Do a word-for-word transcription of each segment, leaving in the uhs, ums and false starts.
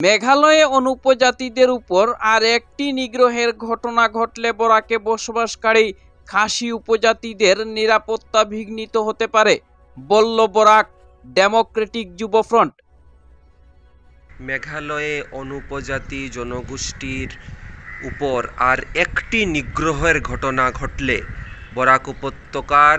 মেঘালয়ে অনুপজাতিদের উপর আর একটি নিগ্রহের ঘটনা ঘটলে বরাকে বসবাসকারী খাসি উপজাতিদের নিরাপত্তা বিঘ্নিত হতে পারে বলল বরাক ডেমোক্রেটিক যুব ফ্রন্ট। মেঘালয়ে অনুপজাতি জনগোষ্ঠীর উপর আর একটি নিগ্রহের ঘটনা ঘটলে বরাক উপত্যকার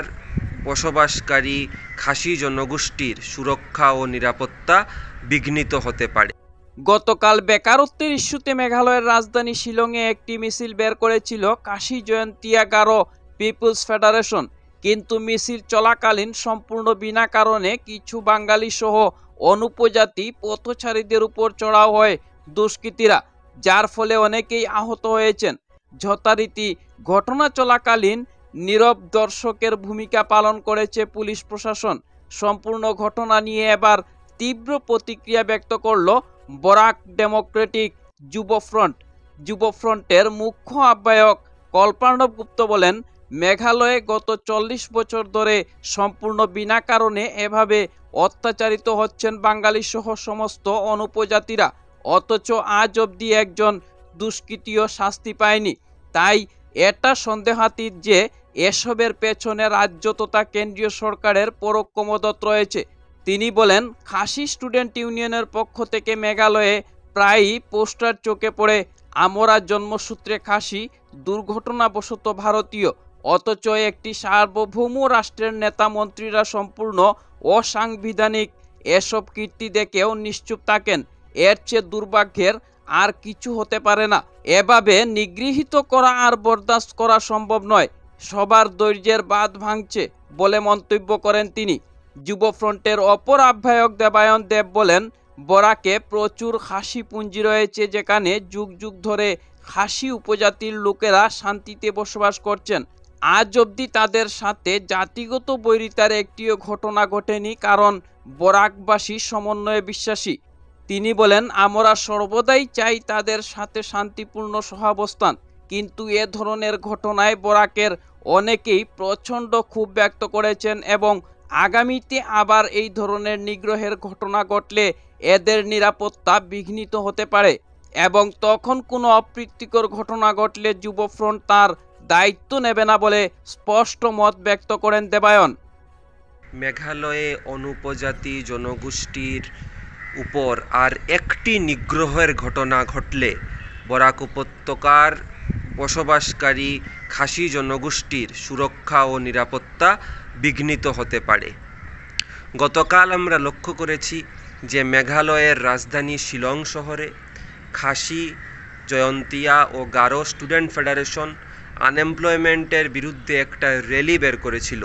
বসবাসকারী খাসি জনগোষ্ঠীর সুরক্ষা ও নিরাপত্তা বিঘ্নিত হতে পারে। গতকাল বেকারত্বের ইস্যুতে মেঘালয়ের রাজধানী শিলংয়ে একটি মিছিল বের করেছিল কাশি জয়ন্তিয়া গারো পিপলস ফেডারেশন, কিন্তু মিছিল চলাকালীন সম্পূর্ণ বিনা কারণে কিছু বাঙালি সহ অনুপজাতি পথচারীদের উপর চড়াও হয় দুষ্কৃতীরা, যার ফলে অনেকেই আহত হয়েছেন। যথারীতি ঘটনা চলাকালীন নীরব দর্শকের ভূমিকা পালন করেছে পুলিশ প্রশাসন। সম্পূর্ণ ঘটনা নিয়ে এবার তীব্র প্রতিক্রিয়া ব্যক্ত করল বরাক ডেমোক্রেটিক যুব ফ্রন্ট। যুব ফ্রন্টের মুখ্য আহ্বায়ক কল্পার্ণব গুপ্ত বলেন, মেঘালয়ে গত চল্লিশ বছর ধরে সম্পূর্ণ বিনা কারণে এভাবে অত্যাচারিত হচ্ছেন বাঙালি সহ সমস্ত অনুপজাতিরা, অথচ আজ অবধি একজন দুষ্কৃতীও শাস্তি পায়নি। তাই এটা সন্দেহাতীত যে এসবের পেছনে রাজ্য তথা কেন্দ্রীয় সরকারের পরোক্ষ মদত রয়েছে। তিনি বলেন, খাসি স্টুডেন্ট ইউনিয়নের পক্ষ থেকে মেঘালয়ে প্রায়ই পোস্টার চোখে পড়ে, আমরা জন্মসূত্রে খাসি, দুর্ঘটনাবশত ভারতীয়, অথচ একটি সার্বভৌম রাষ্ট্রের নেতা মন্ত্রীরা সম্পূর্ণ অসাংবিধানিক এসব কীর্তি দেখেও নিশ্চুপ থাকেন। এর চেয়ে দুর্ভাগ্যের আর কিছু হতে পারে না। এভাবে নিগৃহীত করা আর বরদাস্ত করা সম্ভব নয়। সবার ধৈর্যের বাঁধ ভাঙছে বলে মন্তব্য করেন তিনি। যুব ফ্রন্টের অপর আহ্বায়ক দেবায়ন দেব বলেন, বরাকে প্রচুর খাসি পুঞ্জি রয়েছে, যেখানে যুগ যুগ ধরে খাসি উপজাতির লোকেরা শান্তিতে বসবাস করছেন। আজ অবধি তাদের সাথে জাতিগত বৈরিতার একটিও ঘটনা ঘটেনি, কারণ বরাকবাসী সমন্বয়ে বিশ্বাসী। তিনি বলেন, আমরা সর্বদাই চাই তাদের সাথে শান্তিপূর্ণ সহাবস্থান, কিন্তু এ ধরনের ঘটনায় বরাকের অনেকেই প্রচণ্ড ক্ষোভ ব্যক্ত করেছেন এবং আগামীতে আবার এই ধরনের নিগ্রহের ঘটনা ঘটলে এদের নিরাপত্তা বিঘ্নিত হতে পারে এবং তখন কোনো অপ্রীতিকর ঘটনা ঘটলে যুব ফ্রন্ট তার দায়িত্ব নেবে না বলে স্পষ্ট মত ব্যক্ত করেন দেবায়ন। মেঘালয়ে অনুপজাতি জনগোষ্ঠীর উপর আর একটি নিগ্রহের ঘটনা ঘটলে বরাক উপত্যকার বসবাসকারী খাসি জনগোষ্ঠীর সুরক্ষা ও নিরাপত্তা বিঘ্নিত হতে পারে। গতকাল আমরা লক্ষ্য করেছি যে মেঘালয়ের রাজধানী শিলং শহরে খাসি জয়ন্তিয়া ও গারো স্টুডেন্ট ফেডারেশন আনএমপ্লয়মেন্টের বিরুদ্ধে একটা র্যালি বের করেছিল,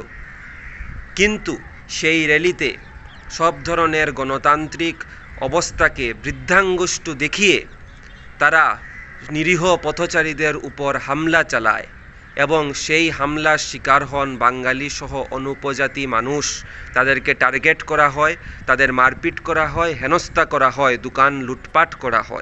কিন্তু সেই র্যালিতে সব ধরনের গণতান্ত্রিক অবস্থাকে বৃদ্ধাঙ্গুষ্ঠ দেখিয়ে তারা নিরীহ পথচারীদের উপর হামলা চালায় এবং সেই হামলার শিকার হন বাঙালি সহ অনুপজাতি মানুষ। তাদেরকে টার্গেট করা হয়, তাদের মারপিট করা হয়, হেনস্থা করা হয়, দোকান লুটপাট করা হয়।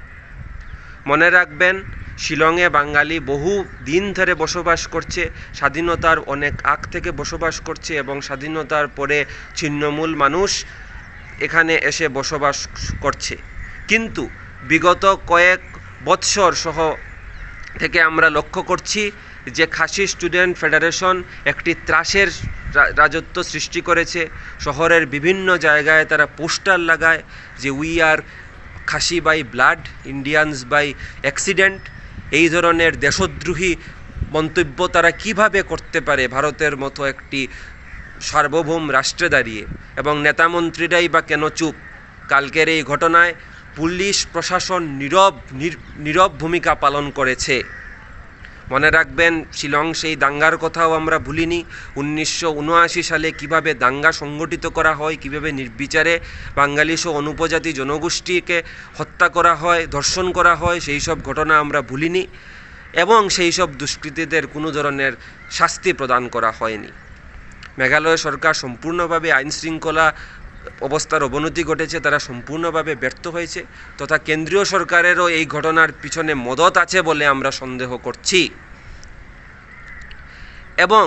মনে রাখবেন, শিলংয়ে বাঙালি বহু দিন ধরে বসবাস করছে, স্বাধীনতার অনেক আগ থেকে বসবাস করছে এবং স্বাধীনতার পরে ছিন্নমূল মানুষ এখানে এসে বসবাস করছে। কিন্তু বিগত কয়েক বৎসর সহ থেকে আমরা লক্ষ্য করছি যে খাসি স্টুডেন্ট ফেডারেশন একটি ত্রাসের রাজত্ব সৃষ্টি করেছে। শহরের বিভিন্ন জায়গায় তারা পোস্টার লাগায় যে we are Khasi by blood, Indians by accident. এই ধরনের দেশদ্রোহী মন্তব্য তারা কিভাবে করতে পারে ভারতের মতো একটি সার্বভৌম রাষ্ট্রে দাঁড়িয়ে, এবং নেতামন্ত্রীরাই বা কেন চুপ? কালকের এই ঘটনায় পুলিশ প্রশাসন নীরব নীরব ভূমিকা পালন করেছে। মনে রাখবেন, শিলং সেই দাঙ্গার কথাও আমরা ভুলিনি। উনিশশো উনআশি সালে কিভাবে দাঙ্গা সংগঠিত করা হয়, কিভাবে নির্বিচারে বাঙালি সহ অনুপজাতি জনগোষ্ঠীকে হত্যা করা হয়, ধর্ষণ করা হয়, সেই সব ঘটনা আমরা ভুলিনি এবং সেই সব দুষ্কৃতীদের কোনো ধরনের শাস্তি প্রদান করা হয়নি। মেঘালয় সরকার সম্পূর্ণভাবে আইনশৃঙ্খলা অবস্থার অবনতি ঘটেছে, তারা সম্পূর্ণভাবে ব্যর্থ হয়েছে, তথা কেন্দ্রীয় সরকারেরও এই ঘটনার পিছনে মদত আছে বলে আমরা সন্দেহ করছি। এবং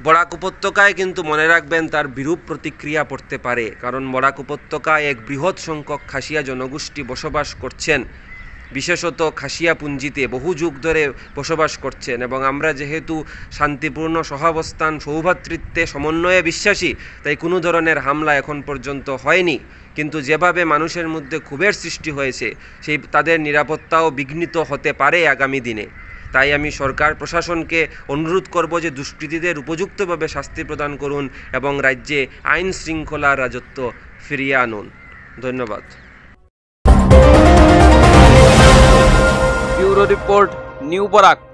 বরাক উপত্যকায় কিন্তু মনে রাখবেন তার বিরূপ প্রতিক্রিয়া পড়তে পারে, কারণ বরাক উপত্যকায় এক বৃহৎ সংখ্যক খাসিয়া জনগোষ্ঠী বসবাস করছেন, বিশেষত খাসিয়া পুঞ্জিতে বহু যুগ ধরে বসবাস করছেন। এবং আমরা যেহেতু শান্তিপূর্ণ সহাবস্থান, সৌভ্রাতৃত্বে, সমন্বয়ে বিশ্বাসী, তাই কোনো ধরনের হামলা এখন পর্যন্ত হয়নি। কিন্তু যেভাবে মানুষের মধ্যে ক্ষোভের সৃষ্টি হয়েছে, সেই তাদের নিরাপত্তাও বিঘ্নিত হতে পারে আগামী দিনে। তাই আমি সরকার প্রশাসনকে অনুরোধ করব যে দুষ্কৃতীদের উপযুক্তভাবে শাস্তি প্রদান করুন এবং রাজ্যে আইন শৃঙ্খলার রাজত্ব ফিরিয়ে আনুন। ধন্যবাদ। Bureau report, new Barak.